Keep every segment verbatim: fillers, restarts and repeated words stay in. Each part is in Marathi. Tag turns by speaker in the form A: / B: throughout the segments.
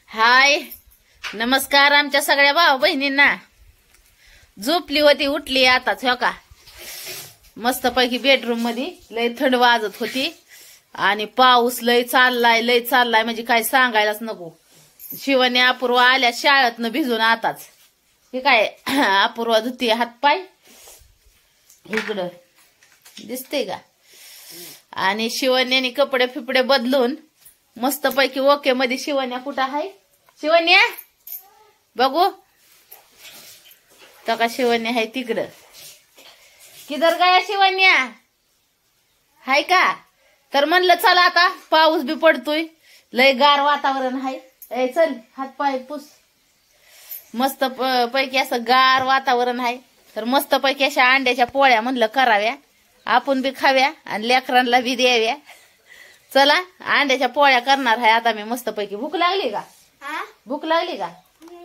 A: हाय नमस्कार आमच्या सगळ्या भाऊ बहिणींना. झोपली होती उठली आताच हो का. मस्त पैकी बेडरूम मध्ये लय थंड वाजत होती आणि पाऊस लय चाललाय लय चाललाय म्हणजे काय सांगायलाच नको. शिवानी अपूर्वा आल्या शाळेतनं भिजून आताच. हे काय अपूर्वा धुती हातपाय इकडं दिसते का. आणि शिवण्याने कपडे फिपडे बदलून मस्त पैकी ओके मध्ये. शिवण्या कुठं आहे शिवण्या बघू तर का. शिवण्या आहे तिकडं. किधर गया शिवण्या हाय का. तर म्हणलं चला आता पाऊस बी पडतोय लय गार वातावरण आहे. ए चल हात पाय पुस. मस्त पैकी असं गार वातावरण आहे तर मस्त पैकी अशा अंड्याच्या पोळ्या म्हणलं कराव्या आपण बी खाव्या आणि लेकरांना बी द्याव्या. चला अंड्याच्या पोळ्या करणार आहे आता मी मस्त पैकी. भूक लागली का भूक लागली का.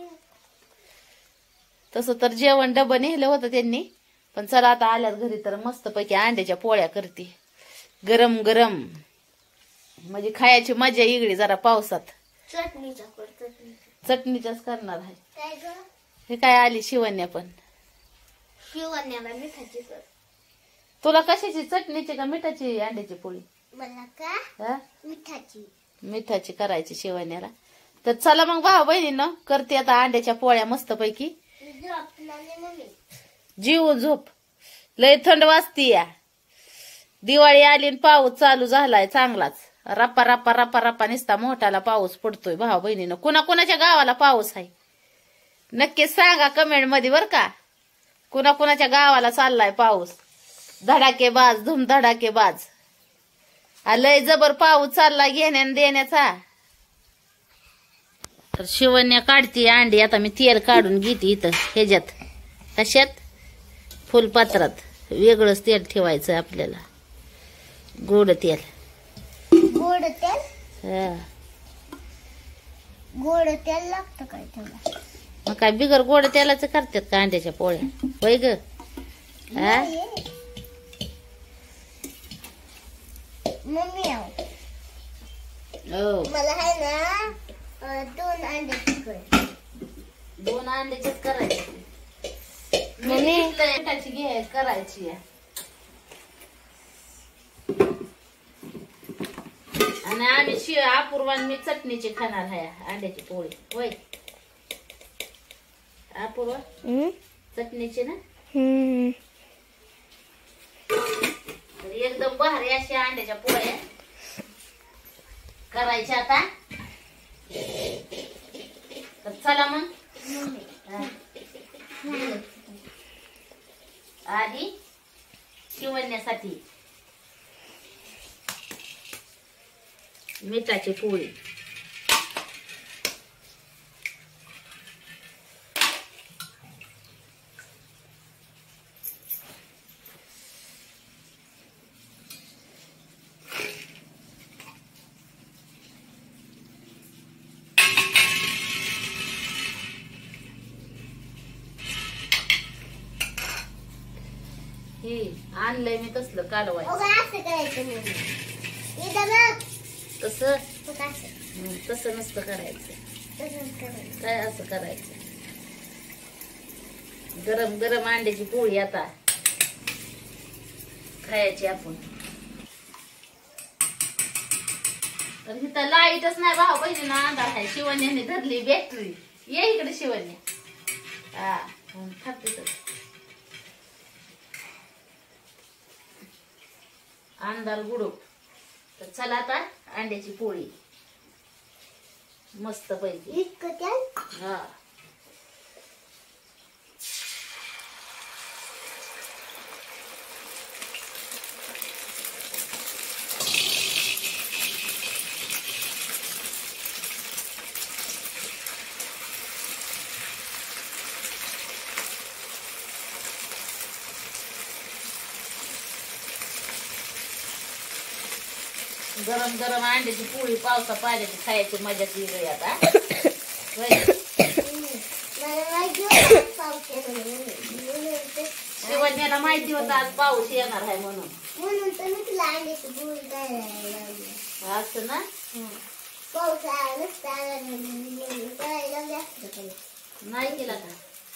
A: तसं तर जेवण डबं नेलं होतं त्यांनी पण चला आता आल्यात घरी तर मस्त पैकी अंड्याच्या पोळ्या करते गरम गरम म्हणजे खायची मजा इकडे जरा पावसात. चटणीच्याच करणार आहे. हे काय आली शिवण्या पण.
B: शिवण्याला मिठाची कर.
A: तुला कशाची चटणीची का मिठाची अंड्याची पोळी.
B: मला का मिठाची
A: मिठाची करायची शिवण्याला. तर चला मग भाऊ बहिणींनो करते आता अंड्याच्या पोळ्या मस्त पैकी. जीव झोप लय थंड वाजती या. दिवाळी आली आणि पाऊस चालू झालाय चांगलाच. रप्पा रप्पा रप्पा रप्पा निसता मोठाला पाऊस पडतोय भाऊ बहिणीनं. कुणा कुणाच्या गावाला पाऊस आहे नक्कीच सांगा कमेंट मध्ये बर का. कुणा कुणाच्या गावाला चाललाय पाऊस. धडाकेबाज धूम धडाकेबाज लय जबर पाऊस चालला घेण्या देण्याचा. तर शिवण्या काढते अंडी. आता मी तेल काढून घेते इथं ह्याच्यात कशात फुलपात्रात. वेगळंच तेल ठेवायचं आपल्याला. गोड तेल.
B: गोड तेल
A: हा
B: गोड तेल लागतं काय त्याला.
A: मग काय बिगर गोड तेलाचं करतात का अंड्याच्या पोळ्या होय ग. हा
B: मम्मी
A: हो
B: मला आहे ना दोन अंड्याची कर.
A: दोन अंड्याचीच करायची.
B: मम्मी
A: मिठाची घे करायची. आणि आम्ही शि अपूर्वान मी चटणीची खाणार आहे अंड्याची पोळी होय. अपूर्वा चटणीची ना एकदम भारी अशी अंड्याच्या पोळ्या करायच्या आता. तर चला मग आधी शिवण्यासाठी मिठाची पोळी. हे आणलंय मी तसलं कालवाय.
B: असं करायचं मम्मी. इथं बघ
A: तसं
B: तसं
A: हं, तसं नसतं करायचं.
B: तसंच करायचं.
A: काय असं करायचं. गरम गरम अंड्याची पोळी आता खायची आपण. तर इथं लाईटच नाही भाऊ बहिणीला अंधार आहे. शिवण्याने धरली बॅटरी. ये इकडे शिवण्या. हा खाते तर अंधार गुडू. तर चला आता अंड्याची पोळी मस्त पैकी.
B: इतकं तेल
A: हा गरम गरम अंड्याची पोळी पावसा पाण्याची खायची मजा वेगळी आता.
B: मला माहिती होतं पाऊस येणार म्हणून.
A: शिवण्याला माहिती होतं आज पाऊस येणार आहे म्हणून.
B: म्हणून तर मी तुला अंड्याची पोळी करायला लावली.
A: असं ना.
B: पाऊस आला नसता आला नाही करायला जास्त केलं.
A: नाही केला का?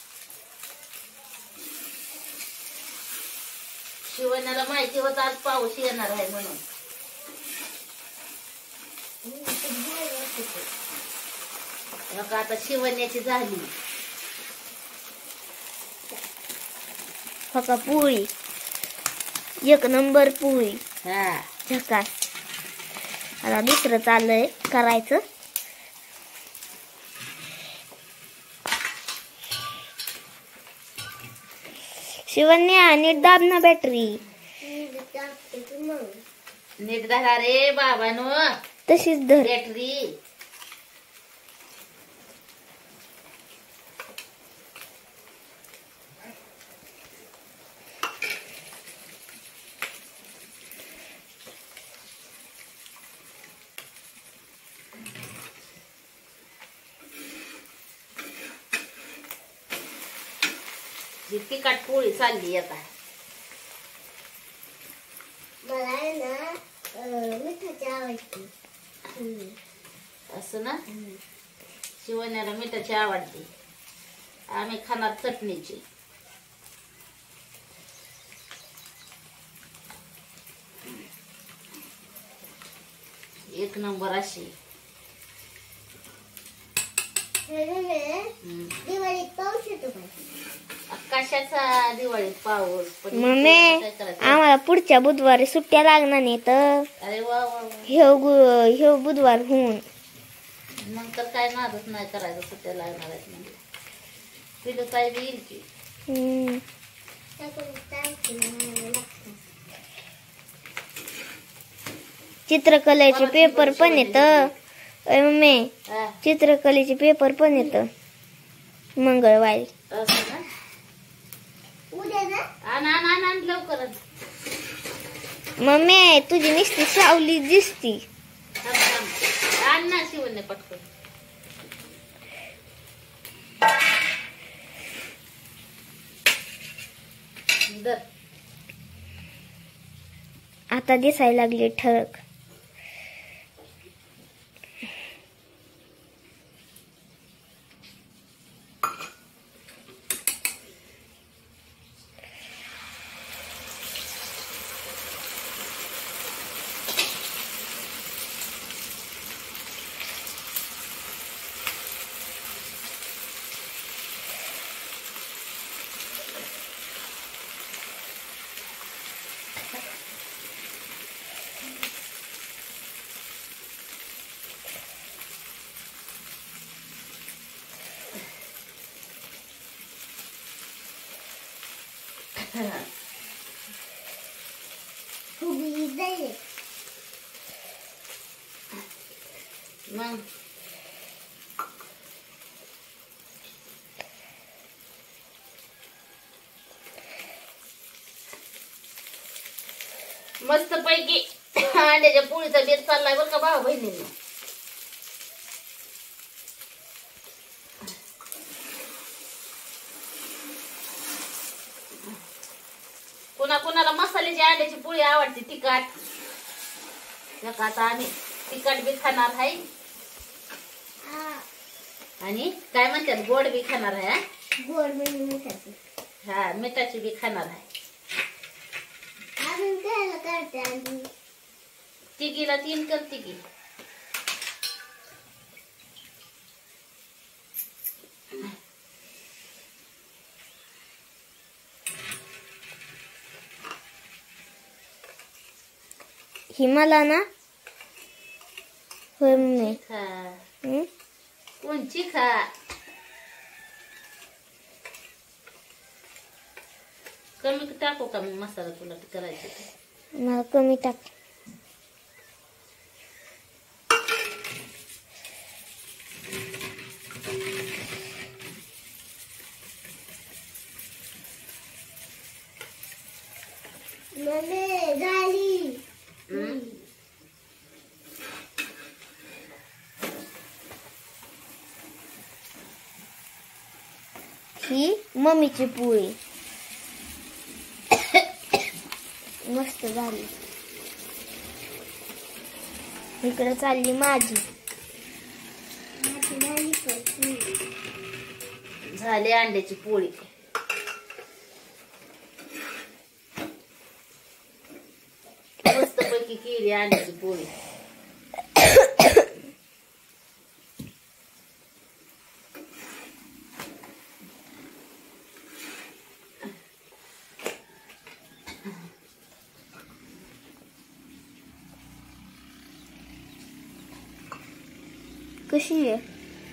A: शिवण्याला माहिती होत आज पाऊस येणार आहे म्हणून. बघा आता शिवण्याची झाली.
B: फका पोळी एक नंबर पोळी.
A: हा
B: झकास. आता दुसरं चाललंय करायचं. शिवण्या नीट दाब ना बॅटरी.
A: नीट धरा रे बाबानो
B: तशीच धर.
A: बॅटरी. ही तिखट पोळी चालली आता.
B: मला आहे ना मिठाची आवडते.
A: असं ना. शिवण्याला मिठाची आवडते. आम्ही खाणार चटणीची. एक नंबर अशी.
B: दिवाळीत पाऊस येतो का?
A: कशाचा दिवाळीत पाऊस? पण
B: मम्मी
A: काय करायचं?
B: आम्हाला पुढच्या बुधवारी सुट्ट्या लागणार नाही तर
A: अरे वा वा वा.
B: ह्यो ह्यो बुधवार होऊन
A: मग तर काय नादच नाही करायचं. सुट्ट्या लागणार आहेत म्हणजे तिथं काय बी येईल की.
B: हम्म. चित्रकलेचे पेपर पण येत. मम्मी
A: हा,
B: चित्रकलेचे पेपर पण येत मंगळवारी.
A: असं ना.
B: उद्या ना.
A: आण आण आण आण लवकरच.
B: मम्मी तुझी नुसती सावली दिसती.
A: थांब, थांब. आण ना शिवण्या पटकन. दर.
B: आता दिसायला लागली ठळक.
A: मग मस्त पैकी अंड्याच्या पोळीचा बेत चाललाय बरं का भाऊ बहिणींना. कुणा कुणाला मसाल्याची अंड्याची पोळी आवडते तिखट. आता आम्ही तिखट बी खाणार आहे आणि काय म्हणतात गोड बी खाणार आहे.
B: गोड म्हणजे मिठाची.
A: हा मिठाची बी खाणार आहे.
B: अजून काय करते आधी?
A: तिघीला तीन करते की.
B: ही मला ना होय मम्मी.
A: खा
B: हम्म?
A: कोणची खा. कमी टाकू का मग मसाला तुला करायचे?
B: मला कमी टाक. मम्मी झाली. ही मम्मीची पोळी मस्त झाली. इकडे चालली माझी.
A: झाली अंड्याची पोळी. मस्त पैकी केली अंड्याची पोळी.
B: कशी आहे?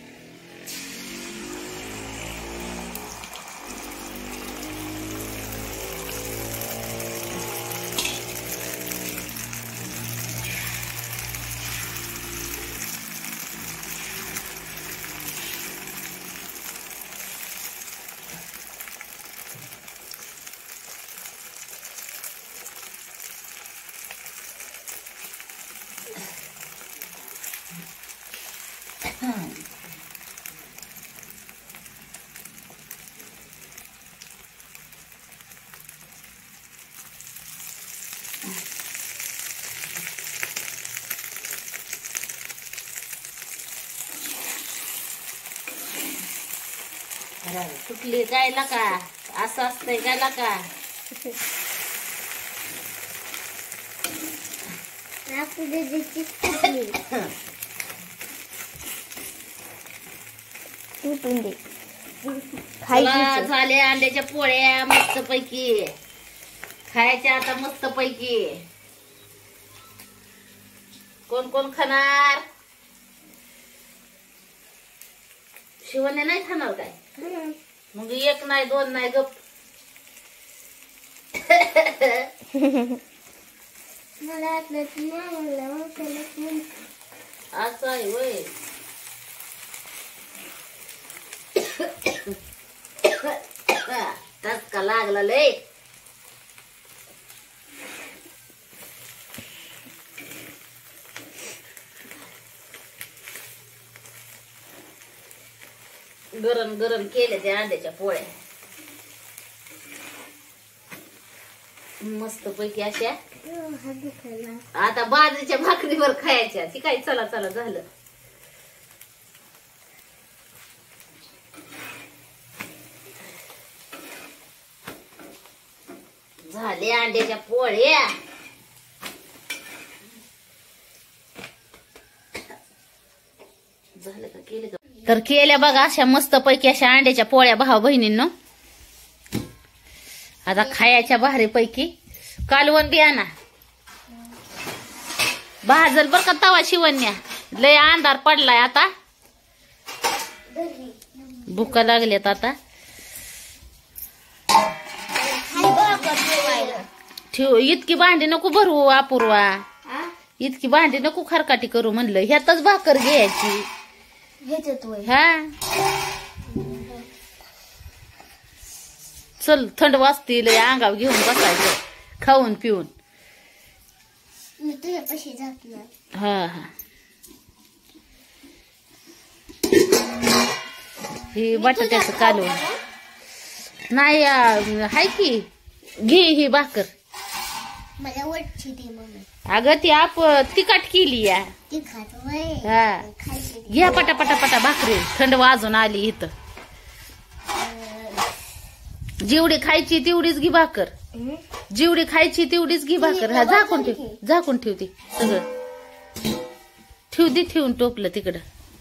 A: कुठली काय का असं असतंय काय का झाले अंड्याच्या पोळ्या मस्त पैकी खायच्या आता मस्त पैकी. कोण कोण खाणार? शिवण्या नाही खाणार काय? मग एक नाही दोन नाही गप. असं आहे वय. टचका लागला लय. गरम गरम केले त्या अंड्याच्या पोळ्या मस्त पैकी अशा. आता बाजरीच्या भाकरीवर खायच्या. ती काय चला चला झालं. झाले अंड्याच्या पोळ्या. झालं का केले का? तर केल्या बघा अशा मस्त पैकी अशा अंड्याच्या पोळ्या भाऊ बहिणींनो. आता खायच्या भारी पैकी. कालवण बी आणा भाजल बर का तवा शिवण्या. लय अंधार पडलाय आता. भुका लागल्यात आता. ठेव इतकी भांडी नको भरू अपूर्वा. इतकी भांडी नको खरकाटी करू म्हणलं. ह्यातच भाकर घ्यायची. हा चल थंड वाजतील अंगाव घेऊन बसायचं खाऊन पिऊन. हा हा ही बटाट्याचं कालवण नाही हाय की. घे ही भाकर.
B: मला वाटची ती मम्मी.
A: अगं ती आप तिखट केली या. हा घ्या पटा पटा पटा भाकरी. थंड वाजून आली इथं. जेवढी खायची तेवढीच घे भाकर. जेवढी खायची तेवढीच घे भाकर. हा झाकून ठेव. झाकून ठेव ती सगळं. ठेव दे ठेवून टोपलं तिकडं.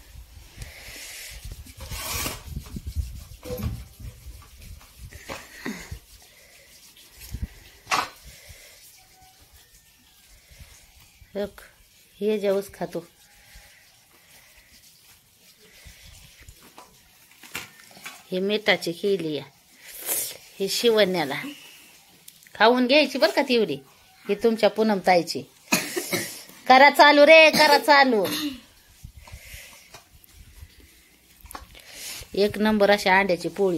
A: हे जेवच खातो. हे मिठाची केली या. हे शिवण्याला खाऊन घ्यायची बर का तेवढी. ही तुमच्या पूनम ताईची. करा चालू रे करा चालू. एक नंबर अशी अंड्याची पोळी.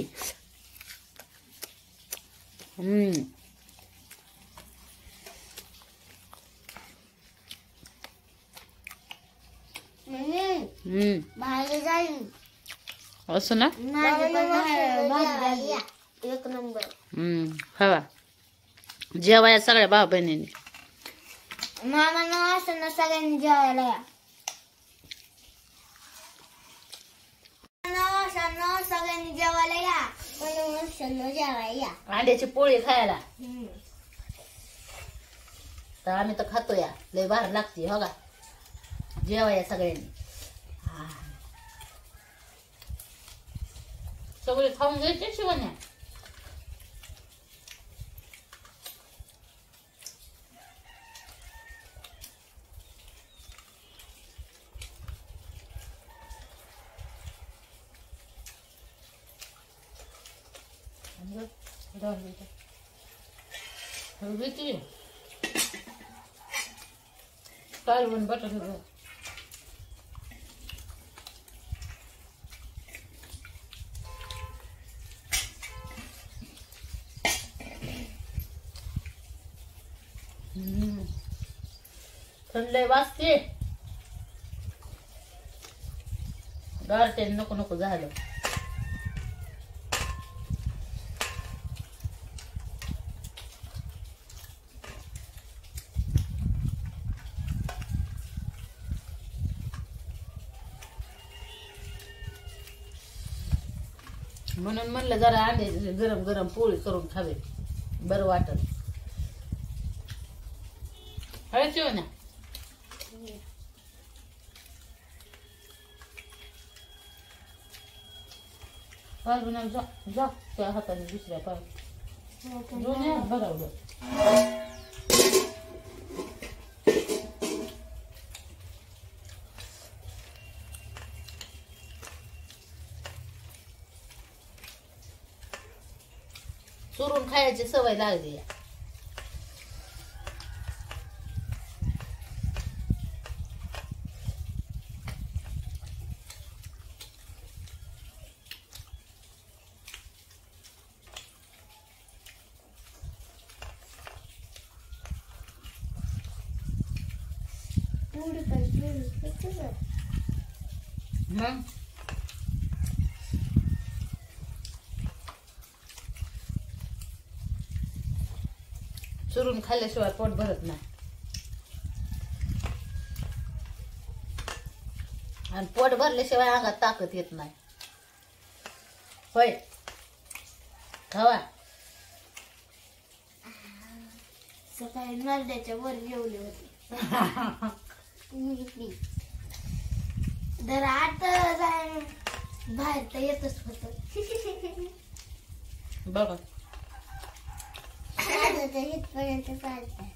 A: हम्म हम्म असं ना.
B: एक नंबर.
A: हम्म हवा जेवाया सगळ्या भाऊ बहिणींनी.
B: मामा न असं ना सगळ्यांनी जेवायला या. सगळ्यांनी जेवायला मावशांनो जेवायला या.
A: अंड्याची पोळी खायला.
B: हम्म.
A: तर आम्ही तर खातो या, लय बाहेर लागते हो का. जेवाया सगळ्यांनी. हा. सगळे खाऊन घ्यायचे शिवण्या. कालवण बटाटे. थंड वाजते. गारठ्याने नको नको झालं. म्हणून म्हणलं जरा अंडे गरम गरम पोळी करून खावे, बरं वाटत. हळद ना. पाय जा जा त्या हाताने दुसऱ्या पाय दोन्ही हात बघावलं. चुरून खायची सवय लागली. मग चुरून खाल्ल्याशिवाय पोट भरत नाही. आणि पोट भरल्याशिवाय अंगात ताकद येत नाही. होय खावा.
B: सकाळी नरड्याच्या वर जेवले होते. जरा आत जाय बाहेर तर येतच होत.
A: बघा
B: इथपर्यंत चालतंय.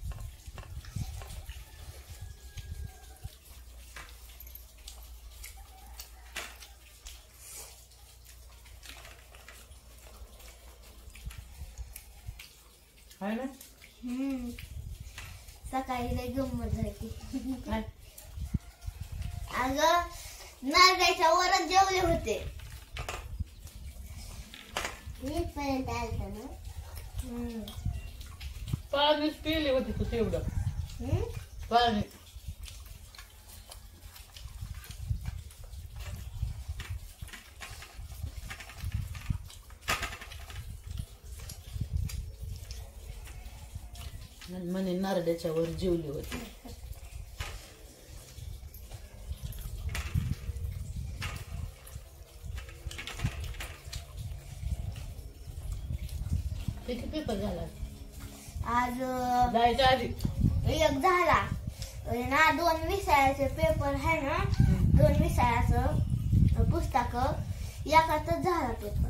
A: आहे ना.
B: हम्म. सकाळी लय गंमत झाली. अगं नारळाच्या वरच जेवले होते. इथपर्यंत आलत ना.
A: पाणीच पिले होते तू तेवढं. पाणी म्हणे नारळाच्या वर जेवली होती. किती पेपर झाला
B: आज?
A: जायच्या आधी
B: एक झाला ना. दोन विषयाचे पेपर आहे ना. दोन विषयाचं पुस्तक एकातच झाला पेपर.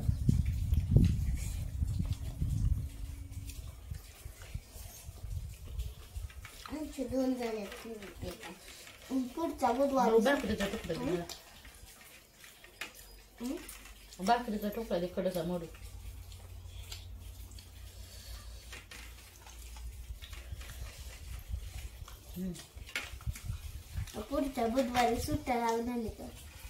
B: आमचे दोन झाले पेपर. पुढचा बुधवार.
A: भाकरीचा तुकडा भाकरीचा तुकडा दे कडचा मोडू.
B: पुढच्या बुधवारी सुट्ट्या लागणार तर.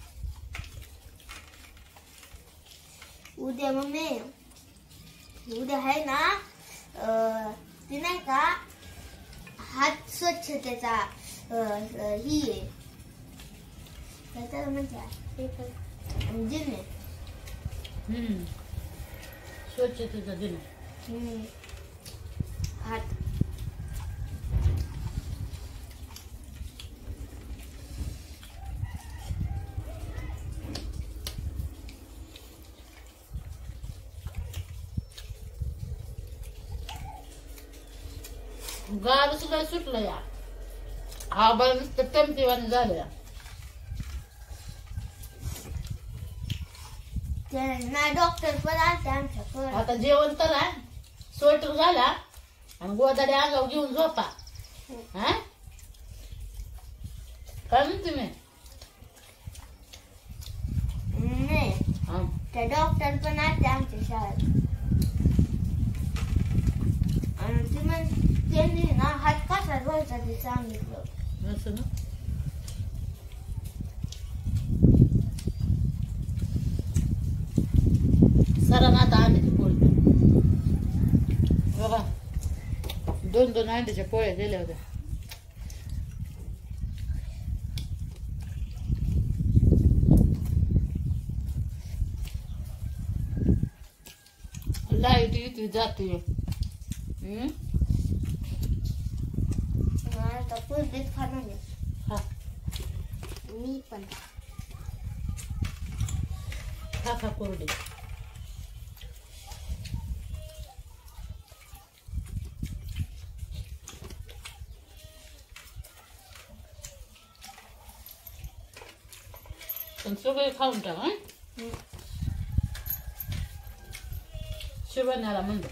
B: उद्या मम्मी उद्या आहे ना. ती नाही का हात स्वच्छतेचा ही आहे काय त्याला म्हणते दिन आहे.
A: हम्म स्वच्छतेचा दिन.
B: हात
A: गार सुद्धा सुटलं या आबाळ नुसतं टमटीवाणी झालं या.
B: ना डॉक्टर पण आलते आमच्याकडे.
A: आता जेवण करा, स्वेटर घाला आणि गोदाडे अंगावर घेऊन झोपा. हा काय म्हणते मी?
B: नाही
A: हा.
B: त्या डॉक्टर पण आलते आमच्या शाळेत आणि ती म्हण त्यांनी ना हात कसा धुवायचा ते सांगितलं.
A: असं ना. सरांना आता अंड्याची पोळी बघा, दोन दोन अंड्याच्या पोळ्या दिल्या होत्या. लाईट येते जाते. हम्म
B: आता पुढेच खाणार आहे.
A: हा
B: मी पण
A: खा खा कोरडी. पण सगळे खाऊन टाक. हं? शिवण्याला म्हणलं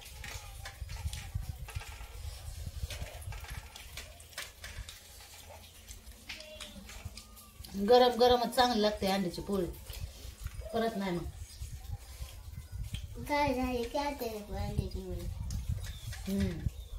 A: गरम गरमच चांगली लागते अंड्याची पोळी, परत नाही मग.
B: काय झाले काय ते अंड्याची पोळी.
A: हम्म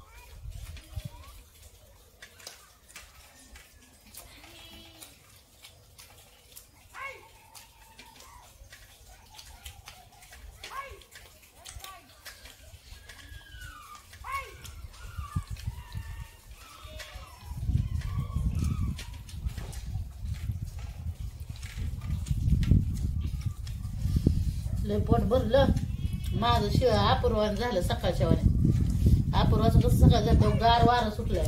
A: लय पोट भरलं माझं. शिव अपूर्वान झालं सकाळच्या वाणे. अपूर्वाचं कसं सकाळ जातं गार वारं सुटलंय.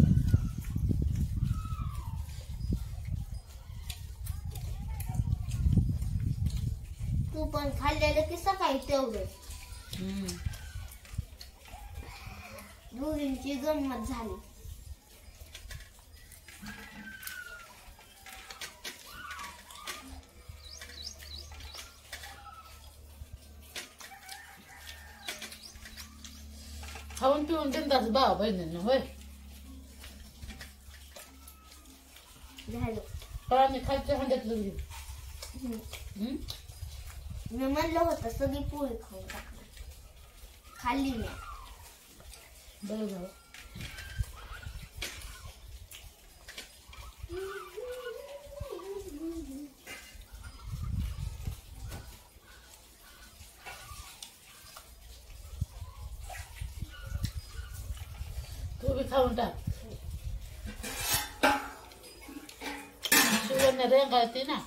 B: तू पण खाल्लेलं की सकाळी तेवढं.
A: हम्म
B: दोघींची गंमत झाली.
A: खाऊन पिऊन बिंदास भावा बहिणींना होय.
B: झालं.
A: पाणी खालच्या हंड्यातलं घे.
B: हम्म.
A: हम्म
B: मी म्हणलं होतं सगळी पोळी खाऊन टाकणार, खाल्ली नाही.
A: बरं झालं. तू बी खाऊन टाक. शिवण्या रेंगाळते ना.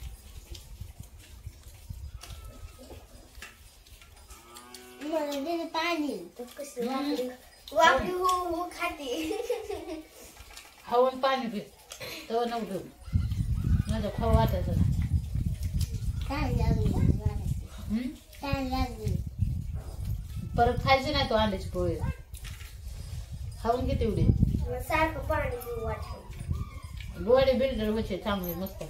B: मला दे पाणी. तर कसं
A: हम्म.
B: वाकडी वाकडी हो हो खाते.
A: खाऊन पाणी पी तेव्हा नव्हतं माझं खाऊ वाटायचं ना.
B: काय लागली
A: हम्म?
B: काय लागली.
A: परत खायची नाही तो अंड्याची पोळी. खाऊन घे तेवढी.
B: सारखं पाणी पिऊ वाटलं.
A: डोळे बिल्डर वचे चांगले मस्त.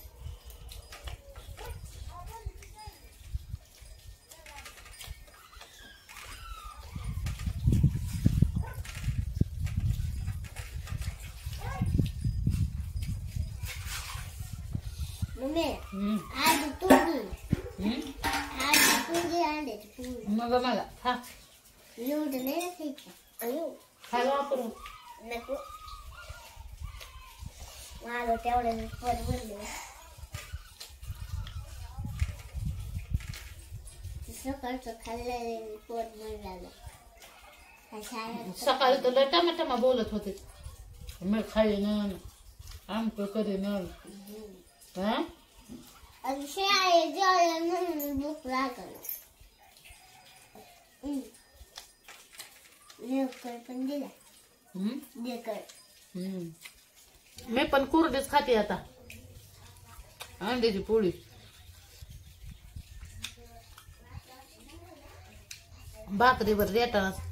B: मम्मी
A: हम्म.
B: आज तुझी
A: हम्म?
B: आज तुझी अंड्याची पोळी.
A: मग मला खा
B: एवढं नाही खायचं. अयो
A: खायला वापरून.
B: नको. माझं तेवढं पोट भरलं. सकाळचं खाल्लेलं पोट भरलं.
A: सकाळी तर लय टमाटमा बोलत होते. मी खाईन आमक करीन. हा
B: शाळेत जेवलं म्हणून भूक लागल. लेकर पण दिला.
A: हम्म?
B: लेकर
A: हम्म. मी पण कुरडीच खाते आता अंड्याची पोळी. भाकरीवर रेटाना